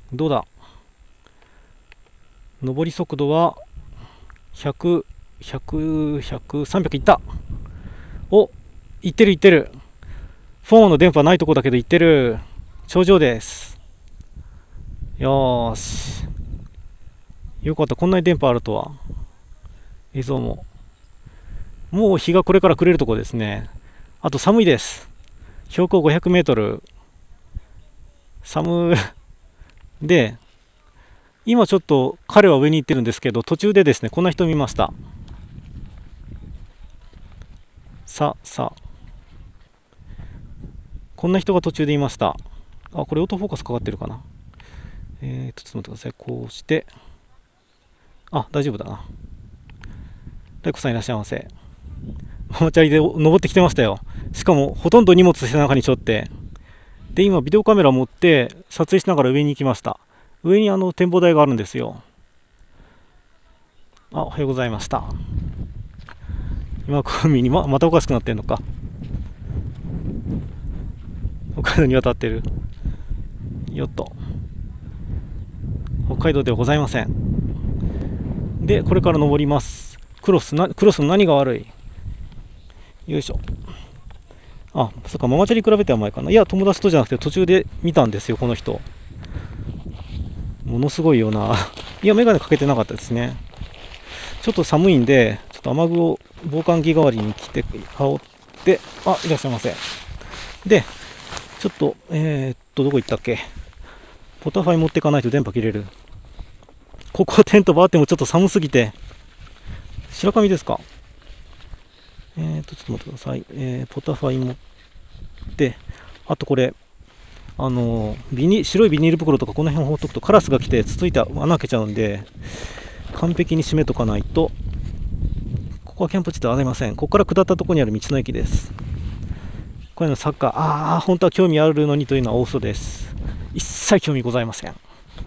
どうだ。上り速度は100、100、100、300いった。お、いってるいってる。フォンの電波ないとこだけどいってる。頂上です。よーし。よかった、こんなに電波あるとは。映像も。もう日がこれから暮れるとこですね。あと寒いです。標高500メートル。寒で、今ちょっと彼は上に行ってるんですけど、途中でですね、こんな人見ました。こんな人が途中でいました。あ、これオートフォーカスかかってるかな。ちょっと待ってください。こうして。あ、大丈夫だな。大工さんいらっしゃいませ。ママチャリで登ってきてましたよ。しかも、ほとんど荷物背中に背負って。で、今、ビデオカメラ持って撮影しながら上に行きました。上に展望台があるんですよ。あ、おはようございました。今、海にまたおかしくなってんのか。北海道に渡ってる。よっと。北海道ではございません。で、これから登ります。クロスの何が悪い？よいしょ。あ、そっか、ママチャリ比べては前かな。いや、友達とじゃなくて途中で見たんですよ、この人。ものすごいよな。いや、メガネかけてなかったですね。ちょっと寒いんで、ちょっと雨具を防寒着代わりに着て、羽織って、あ、いらっしゃいませ。で、ちょっと、どこ行ったっけ？ポタファイ持ってかないと電波切れる。ここテントバーってもちょっと寒すぎて、白髪ですか？ちょっと待ってください。ポタファイ持って、あとこれ、白いビニール袋とかこの辺を放っとくとカラスが来てつついて穴開けちゃうんで、完璧に閉めとかないと。ここはキャンプ地ではありません。ここから下ったところにある道の駅です。これのサッカー、本当は興味あるのにというのは大嘘です。一切興味ございません。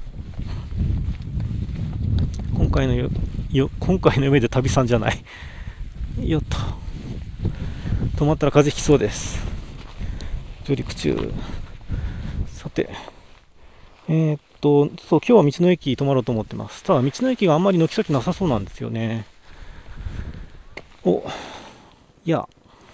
今回の夢で旅さんじゃない。よっと。止まったら風邪ひきそうです。上陸中。さて、そう、今日は道の駅泊まろうと思ってます。ただ、道の駅があんまり軒先なさそうなんですよね。いや、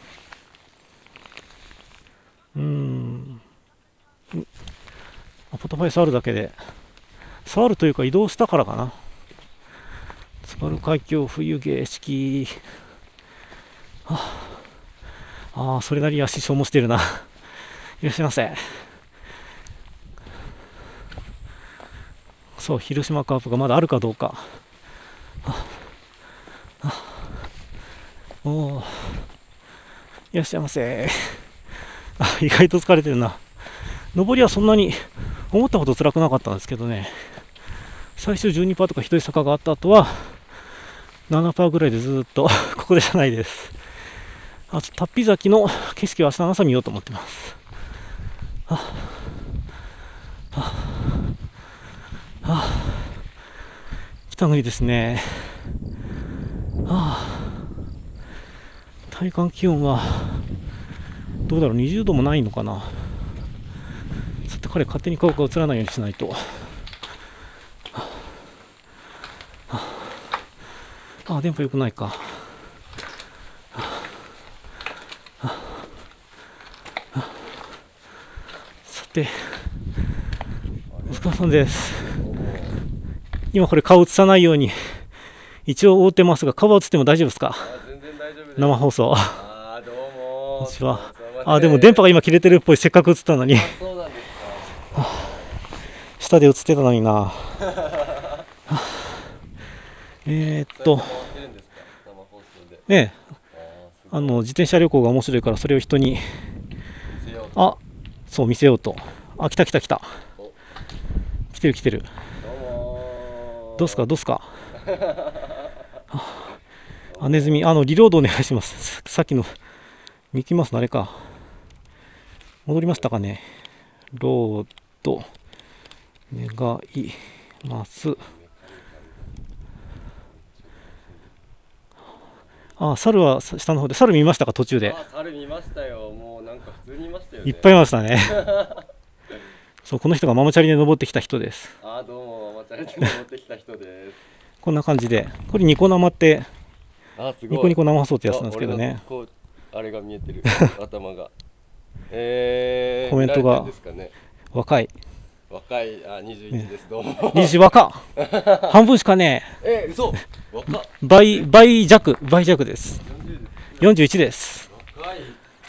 ポタファイ触るだけで、触るというか移動したからかな。津軽海峡冬景色。それなりに足消耗してるな。いらっしゃいませ。そう、広島カープがまだあるかどうか。いらっしゃいませ。意外と疲れてるな。上りはそんなに思ったほど辛くなかったんですけどね。最初12%とかひどい坂があった後は7%ぐらいでずっとここでじゃないです。あと、タッピ崎の景色を明日の朝見ようと思ってます。北国ですね。体感気温はどうだろう、20度もないのかな。さて、彼勝手に顔が映らないようにしないと。電波良くないか。さて、お疲れさんです。今これ顔映さないように一応覆ってますが、顔は映っても大丈夫ですか？ 全然大丈夫です。 生放送。 どうも。 こんにちは。でも電波が今切れてるっぽい。せっかく映ったのに。 そうなんですか。 下で映ってたのにな。 回ってるんですか、生放送で。 ねえ、自転車旅行が面白いからそれを人に見せようと。 そう見せようと。来た。来てる。 どうも。 どうすか。ネズミ、リロードお願いします。さっきのミッキーマウスのあれか。戻りましたかね。ロード願います。猿は下の方で。猿見ましたか、途中で。 猿見ましたよ。もうなんか普通にいましたよね。 いっぱいいましたね。 そう、この人がママチャリで登ってきた人です。 あ、どうも、ママチャリで登ってきた人です。 こんな感じで、これニコ生って、 あ、すごい。 ニコニコ生放送ってやつなんですけどね。 こう、あれが見えてる。頭が。 コメントが見られてるんですかね。 若い。 若い、あ、21です。どうも。 20若っ半分しかね嘘。若っ。 倍弱です。41です。 若い。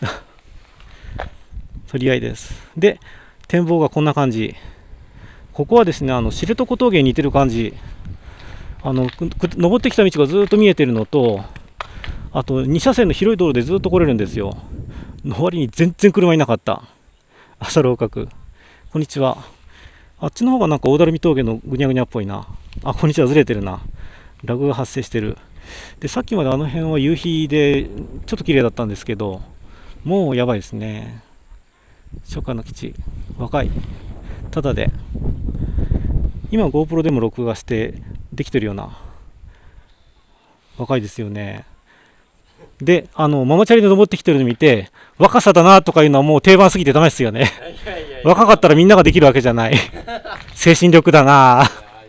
取り合いです。で、展望がこんな感じ。ここはですね、知床峠に似てる感じ。登ってきた道がずっと見えてるのと、あと2車線の広い道路でずっと来れるんですよ。の割に全然車いなかった。朝楼閣。こんにちは。あっちの方がなんか大垂峠のぐにゃぐにゃっぽいな。あ、こんにちは、ずれてるな。ラグが発生してる。で、さっきまであの辺は夕日でちょっと綺麗だったんですけど、もうやばいですね。初夏の基地。若い。ただで。今 GoPro でも録画してできてるような。若いですよね。で、ママチャリで登ってきてるの見て、若さだなとかいうのはもう定番すぎてダメですよね。若かったらみんなができるわけじゃない。精神力だな。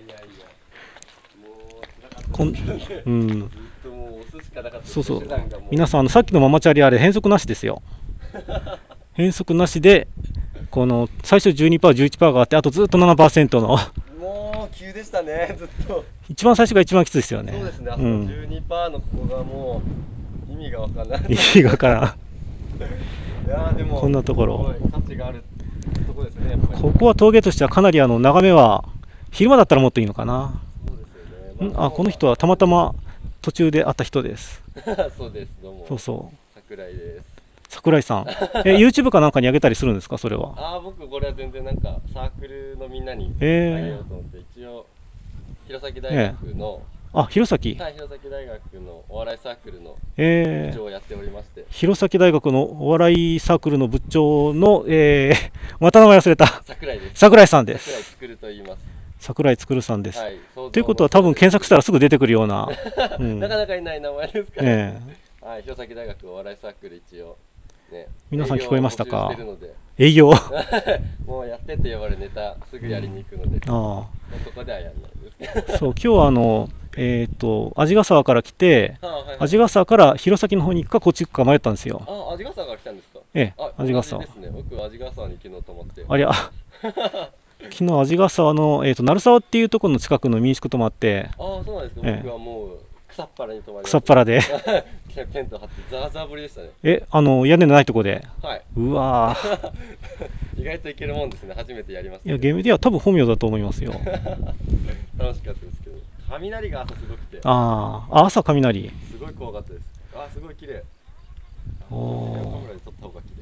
うん。そうそう。皆さん、さっきのママチャリあれ変速なしですよ。変速なしで、この最初 12%、11% があって、あとずっと 7% の。 もう急でしたね、ずっと。 一番最初が一番きついですよね。 そうですね、あそこ 12% の子がもう意味がわからない。 意味がわからん。 いやでもこんなところ。 価値があるところですね、やっぱり。 ここは峠としてはかなり眺めは、昼間だったらもっといいのかな。 そうですよね。 あ、この人はたまたま途中で会った人です。 そうです、どうも。 そうそう。 桜井です。 桜井さん。YouTube かなんかに上げたりするんですか、それは。 あ、僕これは全然なんかサークルのみんなにあげようと思って、一応弘前大学の、 あ、弘前。 はい、弘前大学のお笑いサークルの部長をやっておりまして、 弘前大学のお笑いサークルの部長の、また名前忘れた。 桜井です。 桜井さんです。 桜井作ると言います。 桜井作さんです。 はい、 ということは多分検索したらすぐ出てくるような。 なかなかいない名前ですから。はい、弘前大学お笑いサークル一応。ね、 皆さん聞こえましたか？ 営業もうやってって呼ばれるネタすぐやりに行くので、ここではやんないですけど。 そう、今日は鰺ヶ沢から来て、鰺ヶ沢から弘前の方に行くかこっち行くか迷ったんですよ。 あ、鰺ヶ沢から来たんですか？ 鰺ヶ沢。 ですね。僕鰺ヶ沢に昨日泊まって。 ありゃ。昨日鰺ヶ沢の鳴沢っていうところの近くの民宿泊まって。 ああ、そうなんですか。僕はもう草っぱらに泊まりました。 草っぱらでテント張ってザーザー降りでしたね。 屋根のないとこで。 はい。 うわ意外といけるもんですね。初めてやりました。 いや、ゲームでは多分本名だと思いますよ。 楽しかったですけど、雷が朝すごくて。 朝雷。 すごい怖かったです。あ、すごい綺麗。 おお。 カメラで撮った方が綺麗。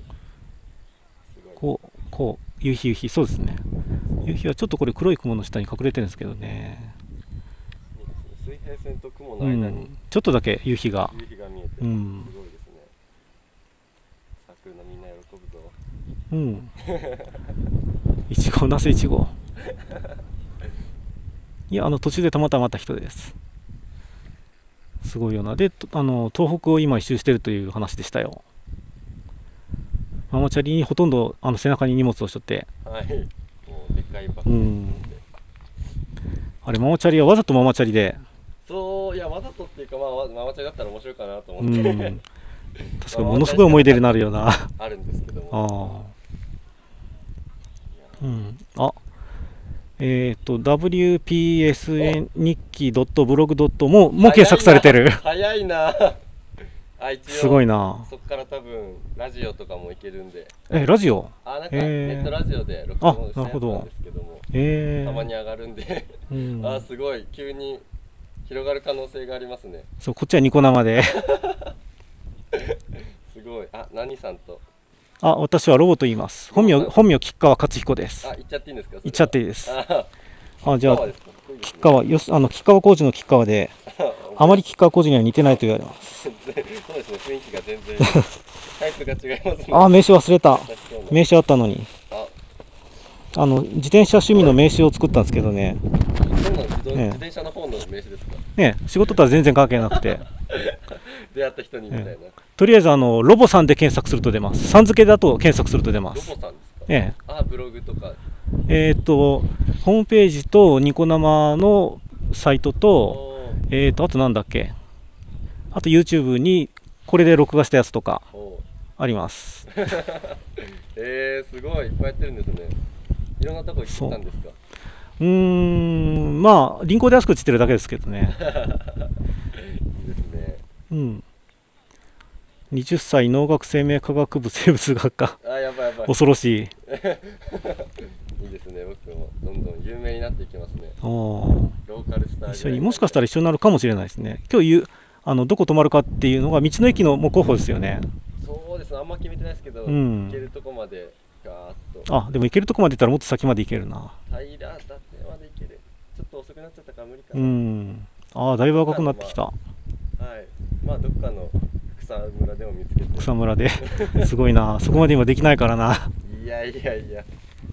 こう夕日、そうですね。夕日はちょっとこれ黒い雲の下に隠れてるんですけどね。 水平線と雲の間に、 ちょっとだけ夕日が見えて、すごいですね。サークルのみんな喜ぶぞ。 いちご、なぜいちご。いや、途中でたまたま会った人です。すごいよな。で、東北を今一周してるという話でしたよ。ママチャリにほとんど背中に荷物をしとって。 はい。もうでっかいバッグ。 あれ、ママチャリはわざとママチャリで。 そう、いや、わざとっていうか、ママチャリだったら面白いかなと思って。 確かにものすごい思い出になるよな。 あるんですけども。 WPSN 日記.blog. も検索されてる。 早いな。 すごいな。 そっから多分ラジオとかもいけるんで。 ラジオ？ なんかネットラジオで録音したやつなんですけども、たまに上がるんで、すごい急に広がる可能性がありますね。 そう、こっちはニコ生で。 すごい。何さんと。 私はロボと言います。本名吉川勝彦です。 言っちゃっていいんですか？ 言っちゃっていいです。じゃあ吉川浩司の吉川で、あまり吉川浩司には似てないと言われます。 そうですね、雰囲気が全然タイプが違いますね。 名刺忘れた。名刺あったのに。自転車趣味の名刺を作ったんですけどね。 そうなんです。自転車の方の名刺ですか？ ね、仕事とは全然関係なくて。 出会った人にみたいな。 とりあえずロボさんで検索すると出ます。さん付けだと検索すると出ます。 ロボさんですか？ ブログとか。 ホームページとニコ生のサイトと、あとなんだっけ、あと YouTube にこれで録画したやつとかあります。 すごいいっぱいやってるんですね。いろんなとこ行ったんですか？ まあ輪行で安く散ってるだけですけどね。 いいですね。 うん。20歳農学生命科学部生物学科。 やばいやばい。 恐ろしい。 いいですね。僕もどんどん有名になっていきますね。 ローカルスター一緒に、もしかしたら一緒になるかもしれないですね。今日どこ泊まるかっていうのが道の駅のもう候補ですよね。 そうですね。あんま決めてないですけど、行けるとこまでガーッと。 でも行けるとこまで行ったらもっと先まで行けるな。 平伊達まで行ける。ちょっと遅くなっちゃったから無理かな。 だいぶ赤くなってきた。 はい。まあどっかの草むらでも見つけて。 草むらですごいな。そこまで今できないからな。 いやいやいや。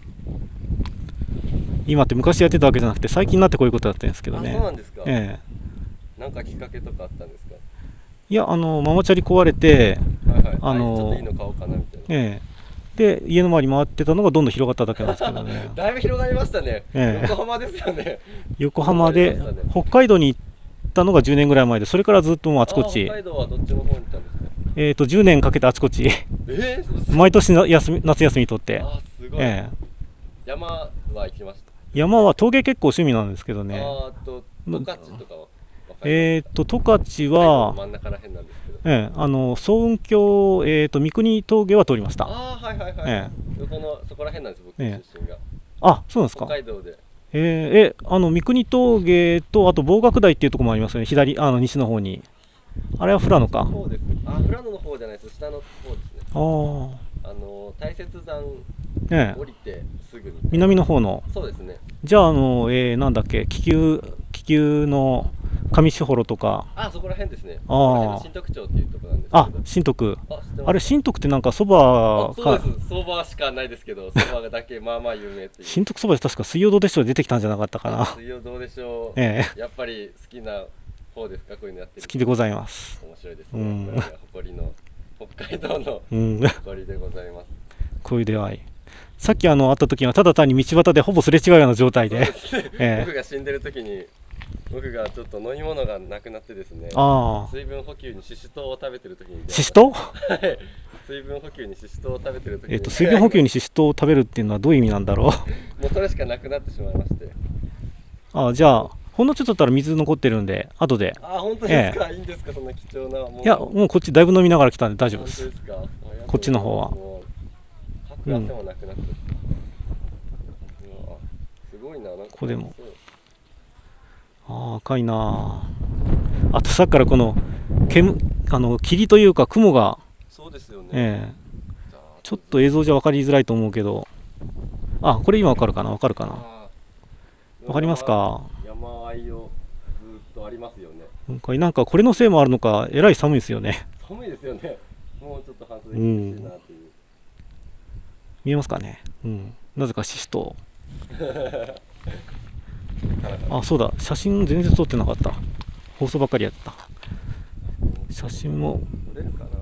今って昔やってたわけじゃなくて最近になってこういうことだったんですけどね。 そうなんですか。なんかきっかけとかあったんですか？ いや、ママチャリ壊れて、 ちょっといいの買おうかなみたいな。 で、家の周り回ってたのがどんどん広がっただけなんですけどね。 だいぶ広がりましたね。横浜ですよね。 横浜で、北海道に行ったのが10年ぐらい前で、それからずっともうあちこち。 北海道はどっちの方に行ったんですか ？10年かけてあちこち。毎年夏休み取って。 すごい。山は行きました？ 山は陶芸結構趣味なんですけどね。 十勝とかは？ 十勝は、 真ん中ら辺なんですけど。 層雲峡、三国峠は通りました。 はいはいはい。そこら辺なんです、僕出身が。 そうなんですか。 北海道で。 三国峠と、あと望岳台っていうところもありますよね、西の方に。あれは富良野か。 そうです。富良野の方じゃないです、下の方ですね。大雪山降りてすぐ南の方の。 そうですね。 じゃあ、なんだっけ、気球の上士幌とか。 そこら辺ですね。新徳町っていうところなんですけど。 新徳。あれ、新徳ってなんかそばそうです。そばしかないですけど、そばだけまあまあ有名っていう。 新徳そばで確か水曜どうでしょう出てきたんじゃなかったかな。 水曜どうでしょう。やっぱり好きな方ですか、こういうのやってる。 好きでございます。 面白いですね。これが誇りの北海道の誇りでございます。 こういう出会い。さっき会った時はただ単に道端でほぼすれ違うような状態で。 僕が死んでる時に。僕がちょっと飲み物がなくなってですね、水分補給にシシトウを食べてる時に。 シシトウ？ 水分補給にシシトウを食べてる時に。 水分補給にシシトウを食べるっていうのはどういう意味なんだろう。もうそれしかなくなってしまいまして。 じゃあほんのちょっとだったら水残ってるんで後で。 本当ですか。いいんですか、そんな貴重な。 いや、もうこっちだいぶ飲みながら来たんで大丈夫です。 本当ですか。 こっちの方は。 かく汗もなくなって。すごいな。 ここでも。赤いなあ。あとさっきからこの霧というか雲が。 そうですよね。 ちょっと映像じゃ分かりづらいと思うけど、これ今分かるかな。分かるかな。分かりますか。 山あいをずっとありますよね。 なんかこれのせいもあるのか、えらい寒いですよね。 寒いですよね。もうちょっと半袖着てほしいなっていう。 見えますかね。なぜかシシトウ。そうだ、写真全然撮ってなかった。放送ばっかりやった。写真も撮れるかな。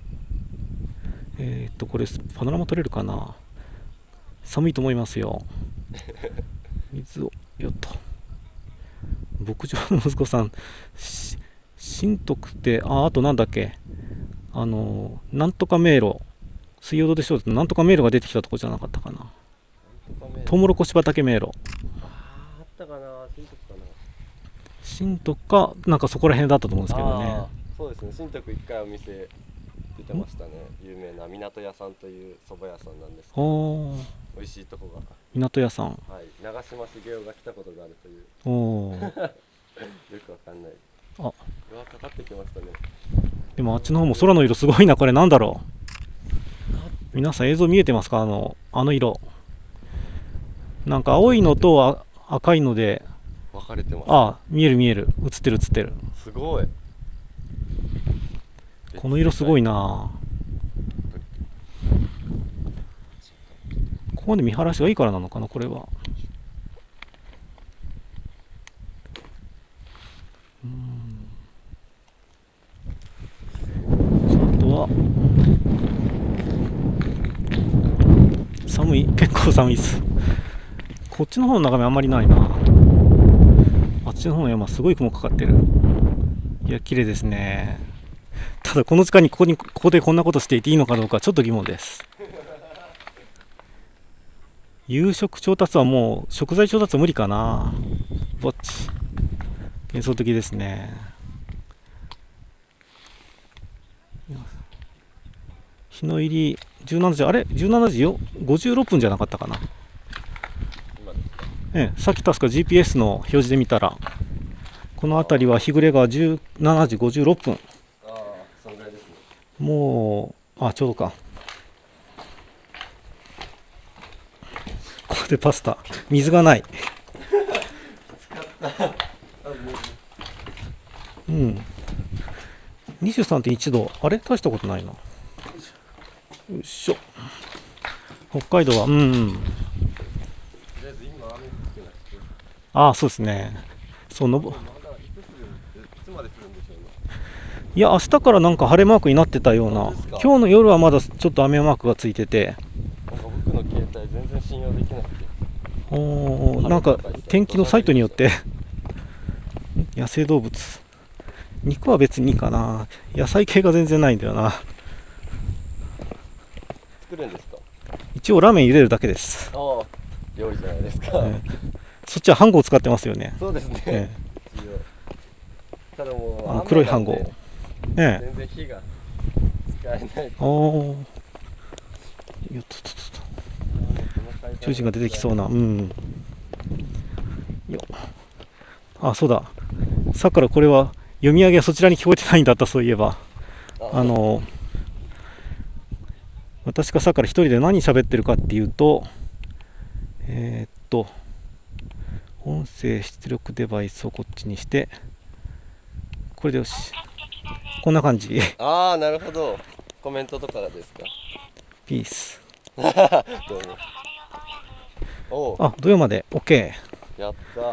これパノラマ撮れるかな。寒いと思いますよ。水をよっと。牧場の息子さん、新徳って、あとなんだっけ、なんとか迷路、水曜どうでしょうって、なんとか迷路が出てきたとこじゃなかったかな。トウモロコシ畑迷路。 あったかな、新徳かな。 新徳か、なんかそこら辺だったと思うんですけどね。 そうですね、新徳一回お店出てましたね。有名な港屋さんという蕎麦屋さんなんですけど、美味しいとこが。 港屋さん。 長嶋茂雄が来たことがあるという。よくわかんない。うわ、かかってきましたね。 でもあっちの方も空の色すごいな。これなんだろう。皆さん映像見えてますか。あの色。なんか青いのと赤いので分かれてます。 見える映ってる。 すごい。 この色すごいな。ここまで見晴らしがいいからなのかな、これは。あとは寒い、結構寒いです。 こっちの方の眺めあんまりないな。あっちの方の山すごい雲かかってる。いや綺麗ですね。ただこの時間にここでこんなことしていていいのかどうかちょっと疑問です。夕食調達はもう食材調達は無理かな。ぼっち幻想的ですね。日の入り17時、あれ17時よ56分じゃなかったかな。さっき確か GPS の表示で見たらこの辺りは日暮れが17時56分。もうちょうどか。ここでパスタ、水がない。うん、23.1 度、あれ大したことないな。よいしょ。北海道はそうですね。いや明日からなんか晴れマークになってたような。今日の夜はまだちょっと雨マークがついてて、 僕の携帯全然信用できなくて。 なんか天気のサイトによって野生動物、肉は別にいいかな。野菜系が全然ないんだよな。 作るんですか？ 一応ラーメン茹でるだけです。 料理じゃないですか。 そっちは飯盒を使ってますよね。 そうですね。ただもう黒い飯盒。 全然火が使えない。 中心が出てきそうな。そうだ。さっきからこれは読み上げはそちらに聞こえてないんだった。そういえば私がさっきから一人で何喋ってるかっていうと、音声出力デバイスをこっちにして、これでよし。こんな感じ。 なるほど。コメントとかですか？ ピース。 どうも。 土曜まで OK。 やった。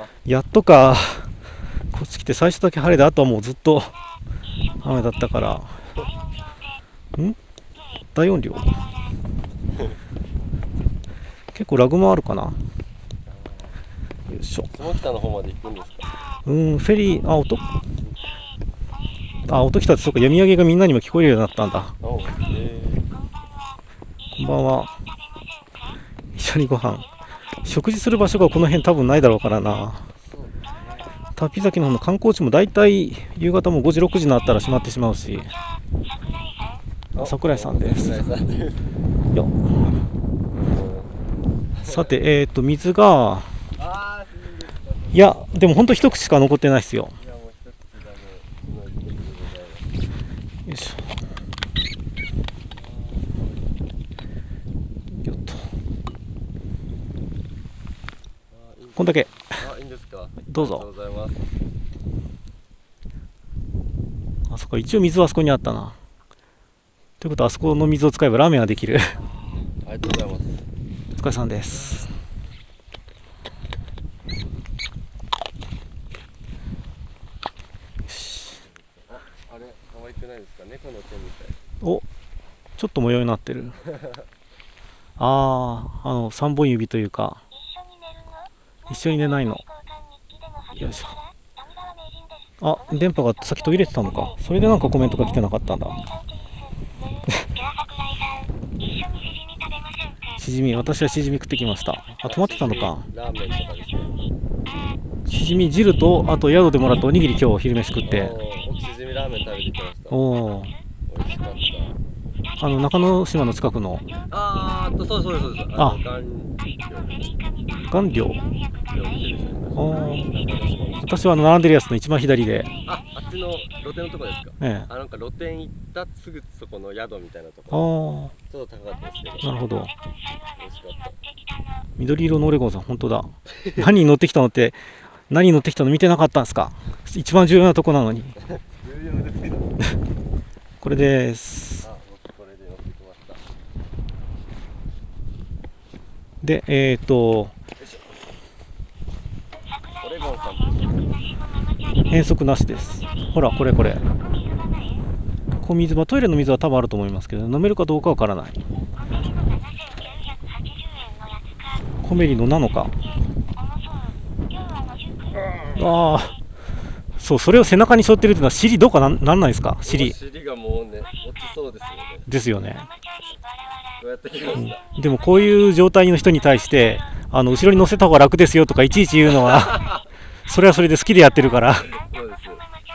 やっとか。こっち来て最初だけ晴れで、あとはもうずっと雨だったから。大音量。結構ラグもあるかな。よいしょ。 下北の方まで行くんですか？ フェリー、音来たって。そうか、読み上げがみんなにも聞こえるようになったんだ。こんばんは。一緒にご飯。食事する場所がこの辺多分ないだろうからな。滝崎の方の観光地もだいたい夕方も5時6時になったら閉まってしまうし。桜井さんです。よさて、水が、いやでもほんと一口しか残ってないですよ。よいしょ。よっと。こんだけ。 いいんですか？ どうぞ。 ありがとうございます。 そっか、一応水はあそこにあったな。ということはあそこの水を使えばラーメンができる。 ありがとうございます。 お疲れさんです。 あれ可愛くないですか？猫の手みたい。 ちょっと模様になってる。3本指というか。一緒に寝ないの。よいしょ。電波がさっき途切れてたのか。それでなんかコメントが来てなかったんだ。しじみ、私はしじみ食ってきました。止まってたのか。 ラーメンとかですね。 しじみ汁と、あと宿でもらったおにぎり、今日昼飯食って。 しじみラーメン食べてきました。美味しかった。 中之島の近くの。 そうです。 顔料。私は並んでるやつの一番左で。 あっちの露店のとこですか？なんか露店行ったすぐそこの宿みたいなとこ。ちょっと高かったですけど。 なるほど。 美味しかった。 緑色のオレゴンさん、本当だ。何に乗ってきたのって、何に乗ってきたの見てなかったんですか？一番重要なとこなのに。これです。 僕これで乗ってきました。 で、 オレゴンさん変則なしです。ほら、これ。水場、トイレの水は多分あると思いますけど、飲めるかどうかわからない。コメリのなのか。 ああ、そう、それを背中に背負ってるっていうのは尻どうかなんないですか？尻がもうね落ちそうですよね。 ですよね。 どうやってきました？ でもこういう状態の人に対して後ろに乗せた方が楽ですよとかいちいち言うのはそれはそれで好きでやってるからそうです。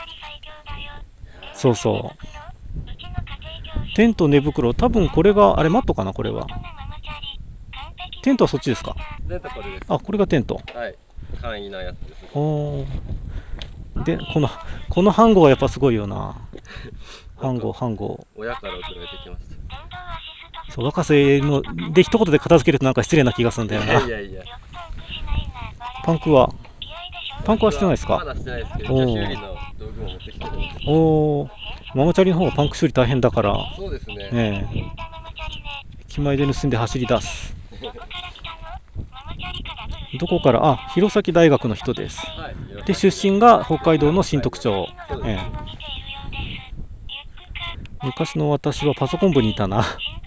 そうそう。テント寝袋、多分これがあれマットかな。これはテントはそっちですか？ テントこれです。 あ、これがテント。 はい、簡易なやつです。 おで、この飯盒はやっぱすごいよな。飯盒親から送られてきました。 そう、若瀬ので一言で片付けるとなんか失礼な気がするんだよな。 いやいや、 パンクはしてないですか？ まだしてないですけど、修理の道具も持ってきてるんで。 おお、ママチャリの方がパンク処理大変だから。 そうですね。 駅前で盗んで走り出す。どこから？あ、弘前大学の人です。 はい、 で、出身が北海道の新徳町。昔の私はパソコン部にいたな。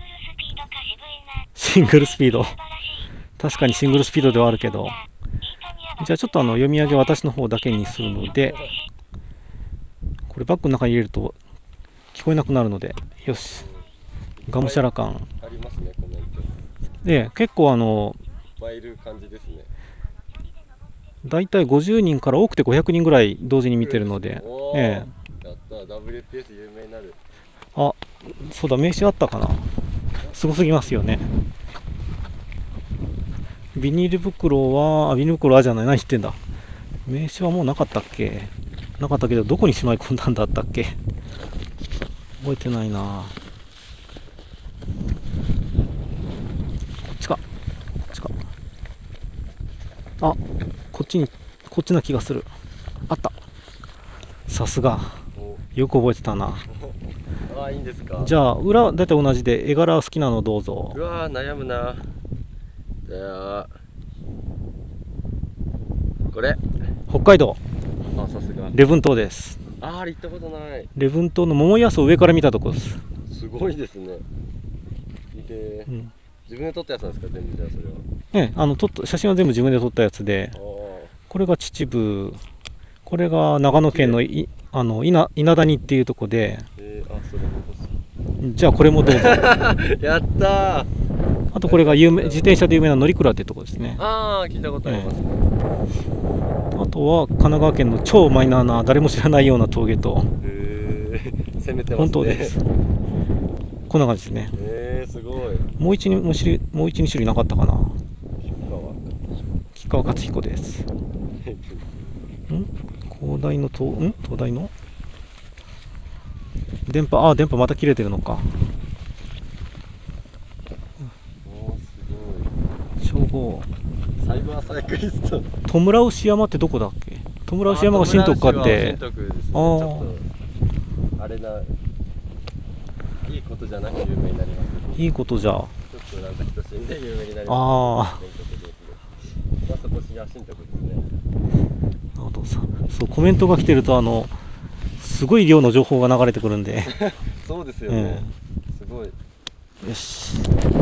シングルスピード。確かにシングルスピードではあるけど。じゃあちょっと読み上げ私の方だけにするので、これバッグの中に入れると聞こえなくなるので、よし。がむしゃら感。 ありますね、コメント。 で、結構映える感じですね。 だいたい50人から多くて500人ぐらい同時に見てるので、 やった、WPS 有名になる。 あ、そうだ、名刺あったかな。すごすぎますよね。ビニール袋は、ビニール袋はじゃない、何言ってんだ。名刺はもうなかったっけ？なかったけど、どこにしまい込んだんだったっけ？覚えてないな。こっちか。あ、こっちな気がする。あった。さすが。よく覚えてたな。 あ、いいんですか？ じゃあ、裏、だいたい同じで、絵柄好きなのどうぞ。 うわー、悩むな。じゃあ、これ。 北海道。 あ、さすが。 礼文島です。 あ、行ったことない。 礼文島の桃井を上から見たとこです。 すごいですね。で、自分で撮ったやつなんですか、全部。じゃあそれは。 写真は全部自分で撮ったやつで、これが秩父、これが長野県の稲谷っていうとこで、 それも欲しい。 じゃあこれもどうぞ。 やったー。 あとこれが自転車で有名な乗鞍っていうとこですね。 ああ、聞いたことあります。 あとは神奈川県の超マイナーな誰も知らないような峠と、 攻めてますね。 本当です。こんな感じですね。 すごい。 もう一2種類なかったかな。吉川勝彦です。東大の電波また切れてるのか。称号サイバーサイクリスト。 戸村牛山ってどこだっけ？戸村牛山が新徳かって。 あれな、いいことじゃなく有名になります。 いいことじゃ。 ちょっとなんか人死んで有名になります。 ああ。 そこ新徳ですね。 なるほど。そう、コメントが来てるとすごい量の情報が流れてくるんで。 そうですよね。すごい。 よし。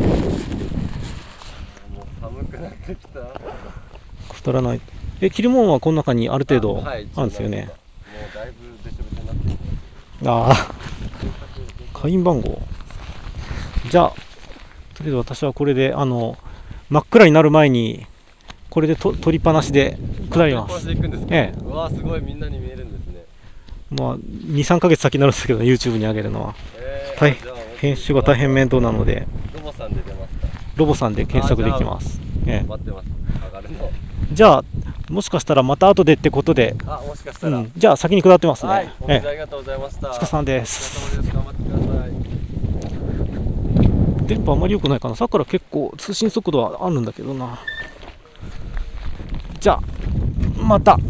もう寒くなってきた。 太らない。着るもんはこの中にある程度あるんですよね。 もうだいぶべちょべちょになってる。 ああ。会員番号。じゃあ、とりあえず私はこれで真っ暗になる前にこれで取りっぱなしで下ります。 うわー、すごい、みんなに見えるんですね。 まあ2、3ヶ月先になるんですけど、YouTube に上げるのは。編集が大変面倒なので。 ロボさんで出ますか？ ロボさんで検索できます。 待ってます。上がるの。 じゃあもしかしたらまた後でってことで。 もしかしたら。 じゃあ先に下ってますね。 はい、ありがとうございました。 お疲れさんです。 頑張ってください。 電波あんまり良くないかな。さっきから結構通信速度はあるんだけどな。じゃあまた。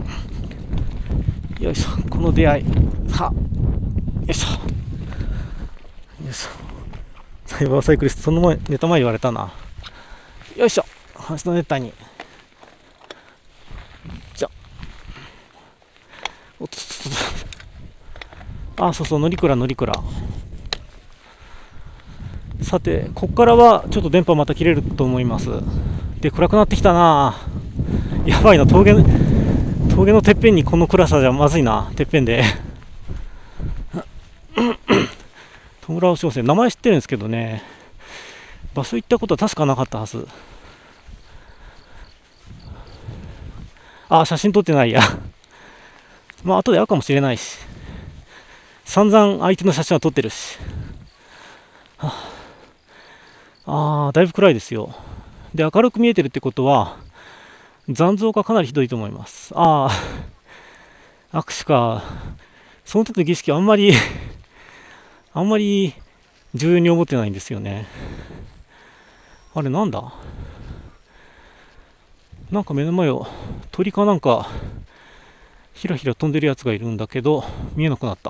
よいしょ、この出会い。よいしょ。サイバーサイクリスト、その前ネタ前言われたな。よいしょ、橋のネタに。じゃそうそう、乗鞍。さて、こっからはちょっと電波また切れると思います。で、暗くなってきたな。やばいな、峠峠のてっぺんにこの暗さじゃまずいな。てっぺんで戸村小生、名前知ってるんですけどね、場所行ったことは確かなかったはず。あ、写真撮ってないやまあ後で会うかもしれないし、散々相手の写真は撮ってるし。だいぶ暗いですよ。で、明るく見えてるってことは残像がかなりひどいと思います。握手か。その時の儀式はあんまり重要に思ってないんですよね。あれなんだ、なんか目の前を鳥かなんかひらひら飛んでるやつがいるんだけど見えなくなった。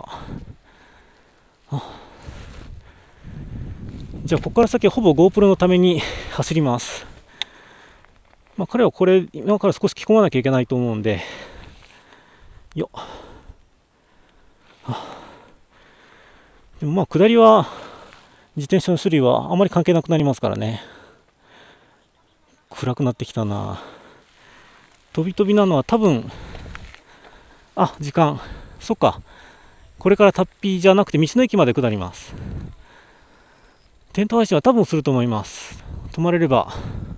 じゃあここから先はほぼ GoPro のために走ります。彼はこれ今から少し着込まなきゃいけないと思うんでよっ。でも下りは自転車の種類はあまり関係なくなりますからね。暗くなってきたな。飛び飛びなのは多分時間、そっか、これからタッピーじゃなくて道の駅まで下ります。テント配信は多分すると思います。泊まれれば。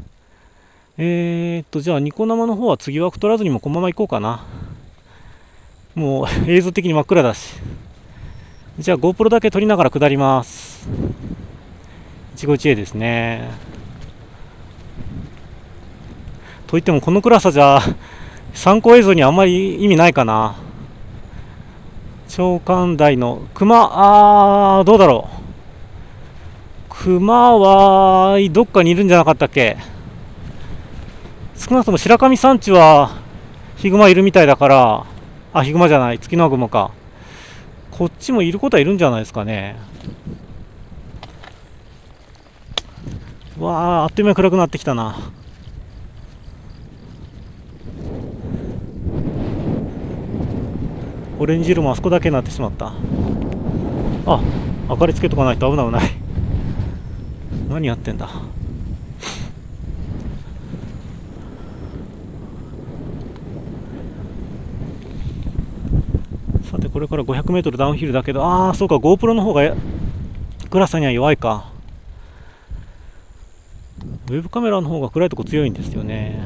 じゃあニコ生の方は次枠取らずにもこのまま行こうかな。もう映像的に真っ暗だし。じゃあ GoPro だけ撮りながら下ります。一期一会ですね。といってもこの暗さじゃ参考映像にはあんまり意味ないかな。長官台の熊、どうだろう。熊はどっかにいるんじゃなかったっけ。少なくとも白神山地はヒグマいるみたいだから、ヒグマじゃない、ツキノワグマか。こっちもいることはいるんじゃないですかね。あっという間に暗くなってきたな。オレンジ色もあそこだけになってしまった。明かりつけとかないと危ない。何やってんだ。さてこれから 500m ダウンヒルだけど、そうか、 GoPro の方が暗さには弱いか。ウェブカメラの方が暗いとこ強いんですよね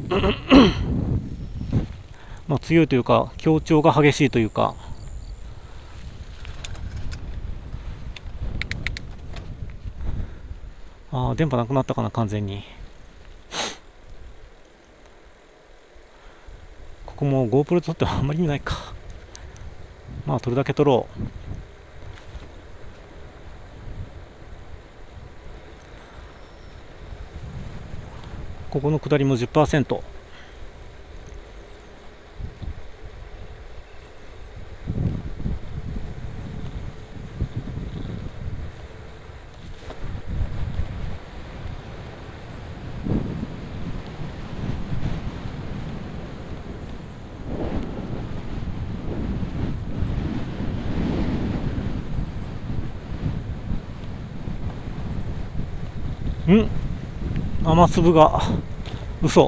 強いというか強調が激しいというか。電波なくなったかな、完全に。ここも GoPro 撮ってもあんまり意味ないか。撮るだけ撮ろう。ここの下りも 10%。雨粒が、嘘、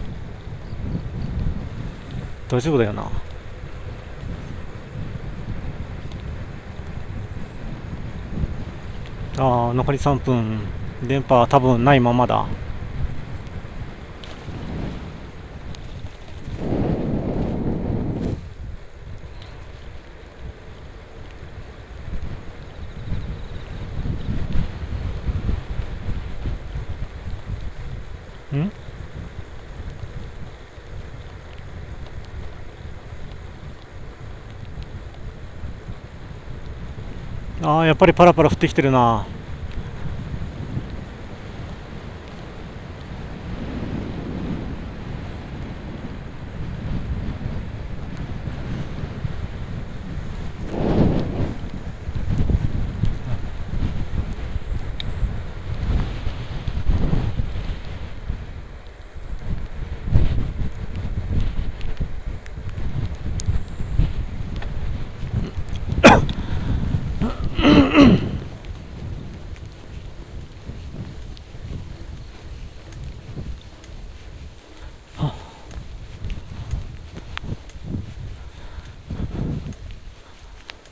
大丈夫だよな。残り3分。電波は多分ないままだ。やっぱりパラパラ降ってきてるな。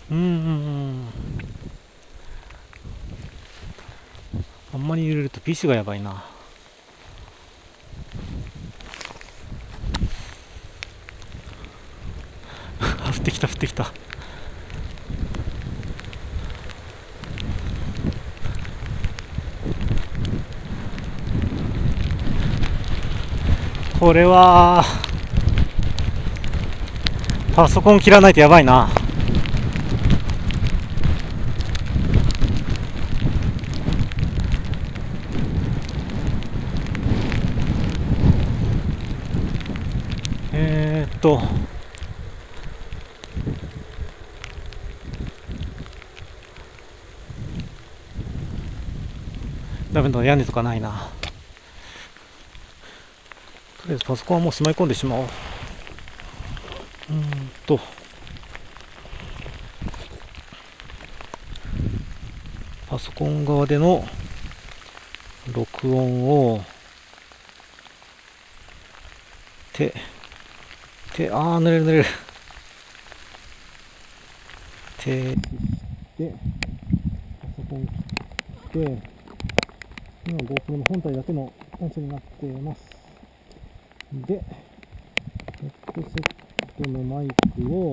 うんうんうん。あんまり揺れると PC がやばいな。降ってきた降ってきた。これはパソコン切らないとやばいな。ダメだ、屋根とかないな。とりあえずパソコンはもうしまい込んでしまおう。パソコン側での録音を濡れる濡れる。で、パソコン切って、今 GoPro の本体だけの音声になっています。で、ヘッドセットのマイクを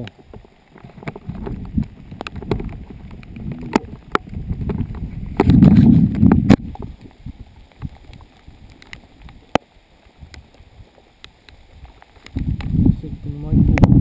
セットのマイクを